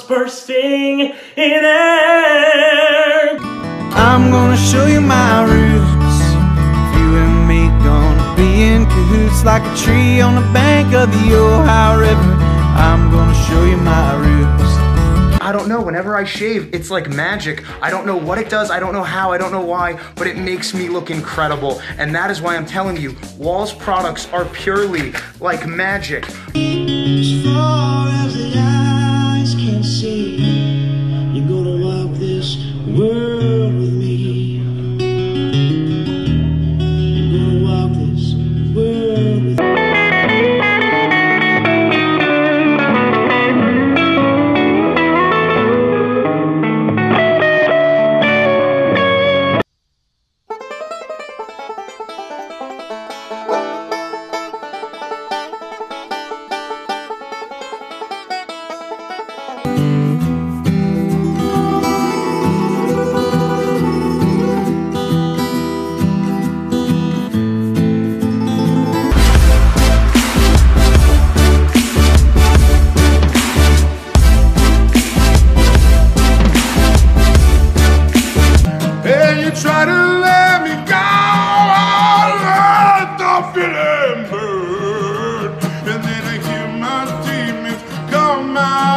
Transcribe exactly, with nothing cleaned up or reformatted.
bursting in air. I'm gonna show you my roots. You and me gonna be in cahoots like a tree on the bank of the Ohio River. I'm gonna show you my roots. I don't know, whenever I shave, it's like magic. I don't know what it does, I don't know how, I don't know why, but it makes me look incredible. And that is why I'm telling you, Wahl's products are purely like magic. As far as the eyes can see, you're gonna walk this world with me. You're gonna walk this world with me. Try to let me go, I let the feeling burn, and then I hear my demons come out.